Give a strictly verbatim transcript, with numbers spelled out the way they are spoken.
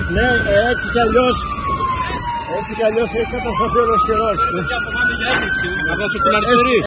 Ναι, έτσι κι αλλιώς, έτσι κι αλλιώς έχει κατασταθεί όλος καιρός. Να δώσω την αριστερή.